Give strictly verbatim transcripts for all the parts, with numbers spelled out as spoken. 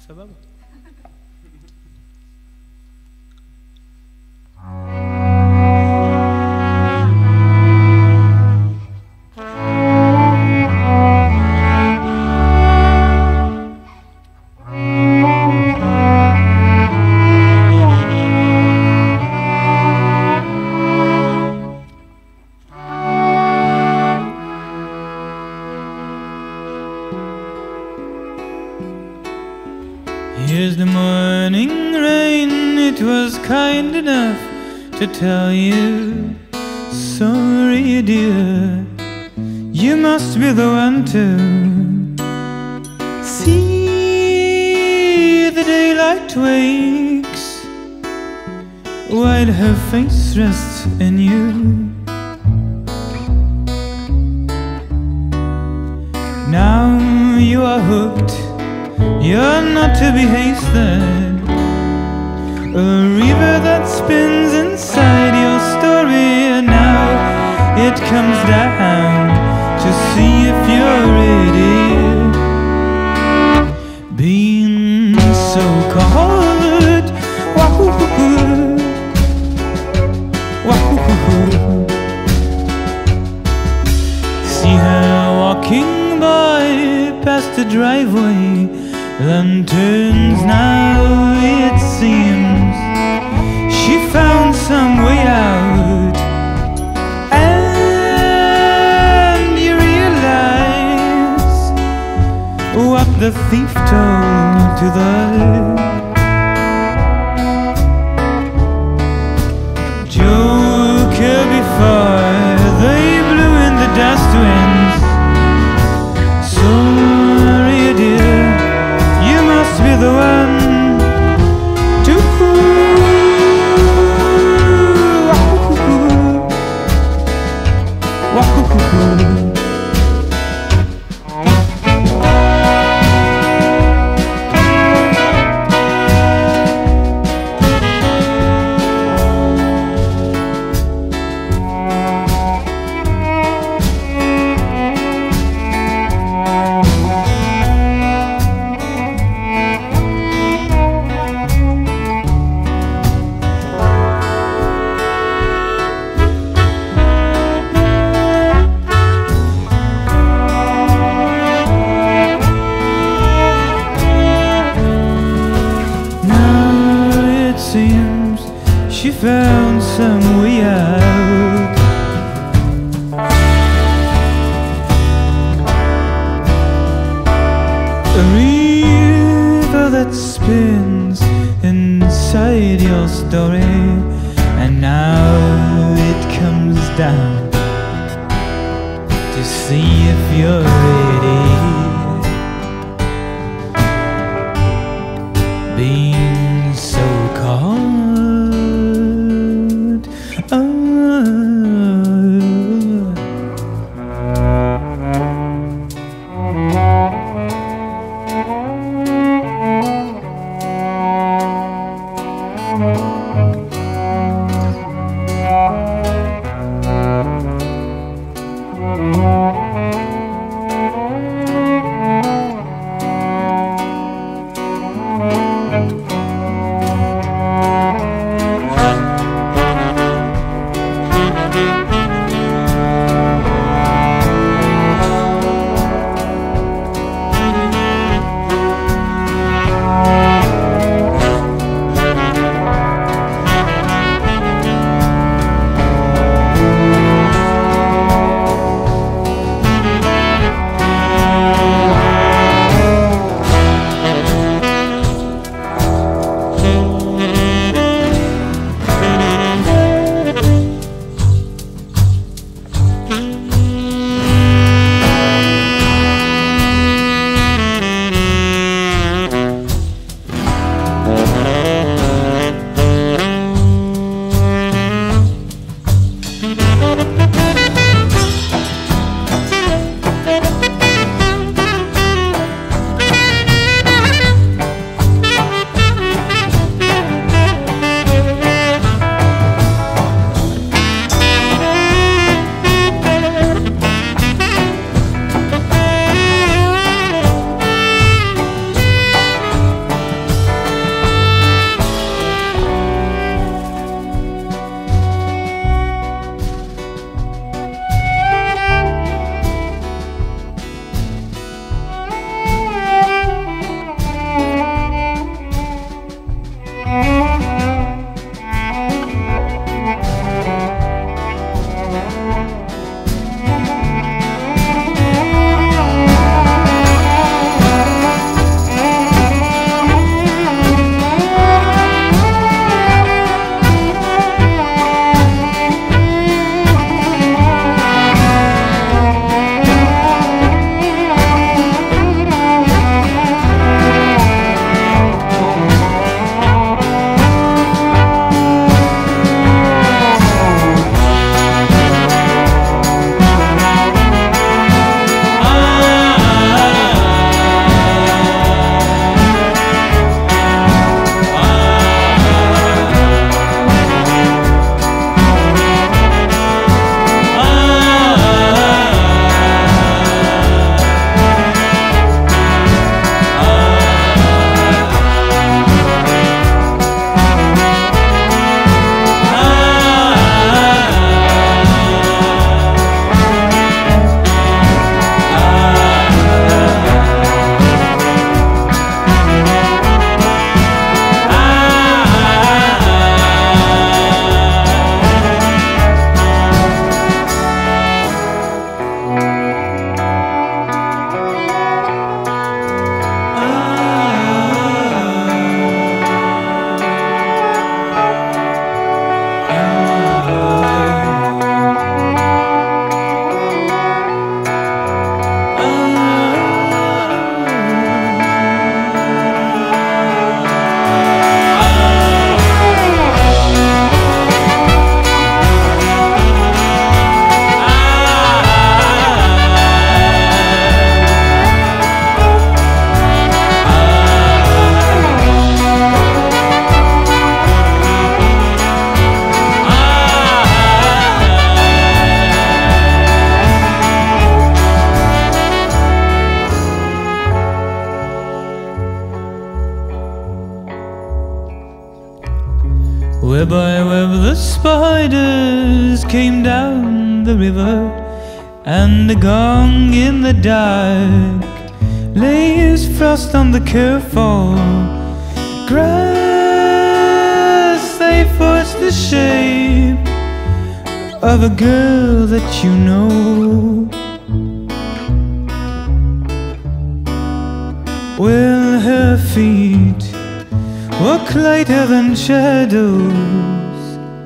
سببه. Here's the morning rain, it was kind enough to tell you, sorry dear, you must be the one to see the daylight wakes while her face rests in you. Now you are hooked, you're not to be hasted. A river that spins inside your story, and now it comes down to see if you're ready. Being so cold, wahoo, wahoo. See her walking by past the driveway, lanterns now it seems. She found some way out, and you realize what the thief told to the joker before they blew in the dust winds. Sorry dear, be the one to wahoo. Seems she found some way out. A river that spins inside your story, and now it comes down to see if you're ready. Being so cold, oh. came down the river, and the gong in the dark lays frost on the careful grass. They forge the shape of a girl that you know. Well, her feet walk lighter than shadows.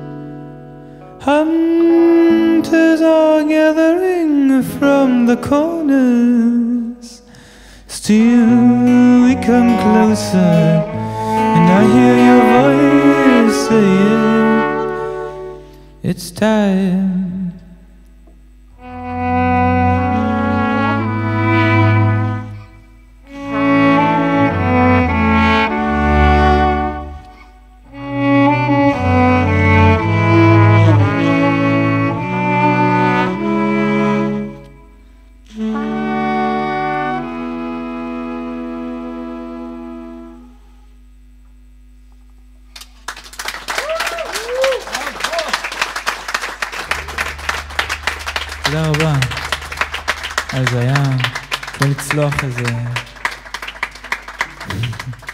Hunters are gathering from the corners. Still we come closer, and I hear your voice saying, it's time. תודה רבה. אז היה, כל לצלוח איזה...